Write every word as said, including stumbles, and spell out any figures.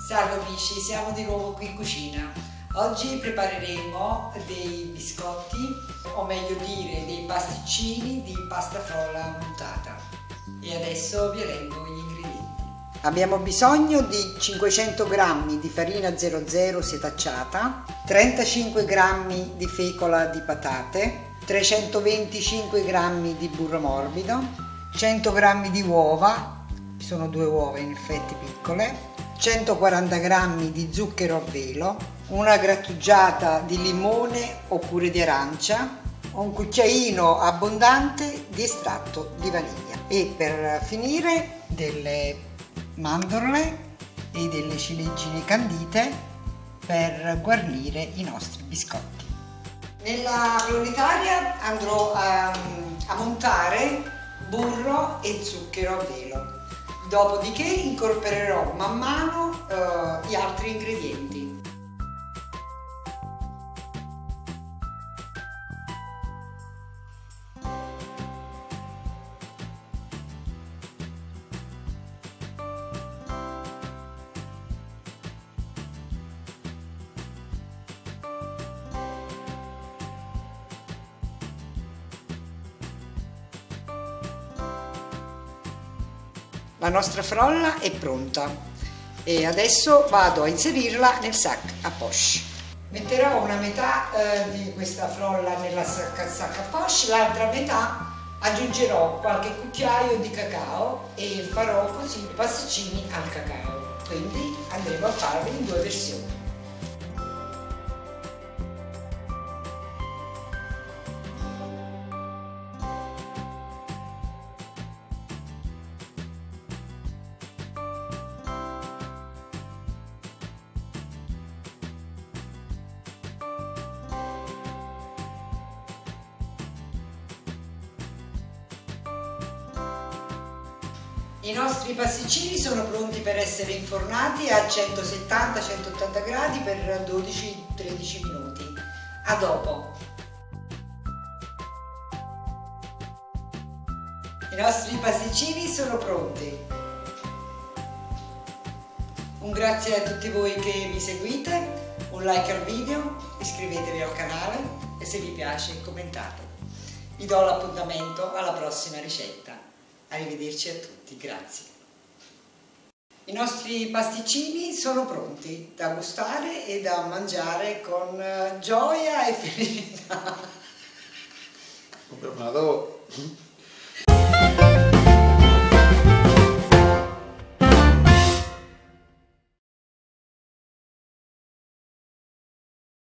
Salve amici, siamo di nuovo qui in cucina. Oggi prepareremo dei biscotti, o meglio dire dei pasticcini di pasta frolla montata. E adesso vi elenco gli ingredienti. Abbiamo bisogno di cinquecento grammi di farina zero zero setacciata, trentacinque grammi di fecola di patate, trecentoventicinque grammi di burro morbido, cento grammi di uova, sono due uova in effetti piccole, centoquaranta grammi di zucchero a velo, una grattugiata di limone oppure di arancia, un cucchiaino abbondante di estratto di vaniglia e per finire delle mandorle e delle ciliegine candite per guarnire i nostri biscotti. Nella floritaria andrò a, a montare burro e zucchero a velo. Dopodiché incorporerò man mano eh, gli altri ingredienti. La nostra frolla è pronta e adesso vado a inserirla nel sac à poche. Metterò una metà eh, di questa frolla nella sac, sac à poche, l'altra metà aggiungerò qualche cucchiaio di cacao e farò così i pasticcini al cacao. Quindi andremo a farli in due versioni. I nostri pasticcini sono pronti per essere infornati a centosettanta centottanta gradi per dodici tredici minuti. A dopo! I nostri pasticcini sono pronti. Un grazie a tutti voi che mi seguite, un like al video, iscrivetevi al canale e se vi piace commentate. Vi do l'appuntamento alla prossima ricetta. Arrivederci a tutti, grazie. I nostri pasticcini sono pronti da gustare e da mangiare con gioia e felicità. Un